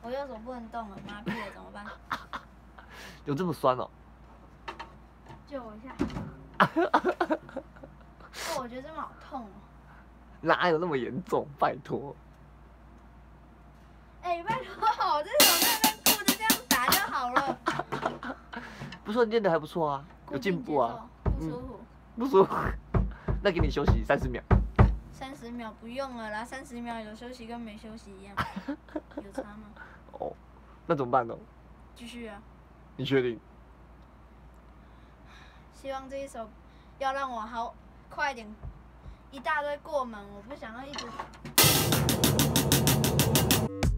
我右手不能动了，麻痹了怎么办？ 有这么酸哦？ 救我一下！哦，我觉得这边好痛哦。 哪有那么严重？拜托。 哎，拜托，我这手在那边顾着这样打就好了。 不错，你练的还不错啊，有进步啊。 不舒服。 不舒服。那给你休息30秒。 30秒不用了啦，30秒有休息跟没休息一样，有差吗？ 哦，那怎么办呢？ 继续啊。 你确定？ 希望这一手要让我好快点，一大堆过门，我不想要一直。